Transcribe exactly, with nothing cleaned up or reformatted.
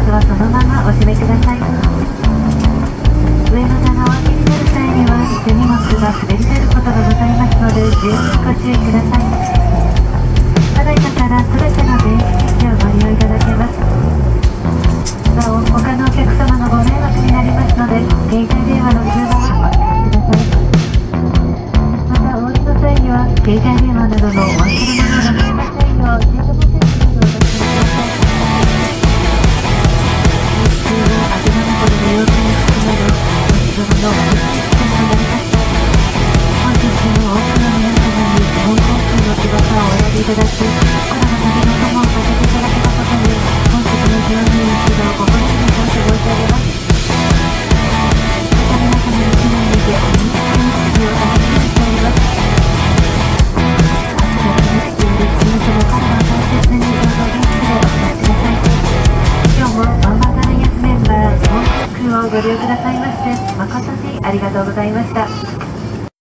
スはそのままお閉めください。上の棚を開けになる際には手荷物が滑り出ることがございますので十分ご注意ください。ただいまからすべての電子機器をご利用いただけます。なお、他のお客様のご迷惑になりますので、携帯電話の通話はお控えください。また、お降りの際には、携帯電話などのお忘れ物がございませんよう、シートポケットなどをお出しください。日中はアジナモコルの要請に含まれ、お日様のお出し期間となりました。本日も多くの皆様に日本航空の翼をお選びいただき、空の旅の友をさせていただけたことに、本日の乗務員一同心より感謝申し上げます。また皆様の機内にてお人気の指示をお願いしております。明日が楽しくより事務所の彼を大切にどうぞ元気でお過ごしください。今日もワンマンガライアスメンバー日本航空をご利用くださいまして誠にありがとうございました。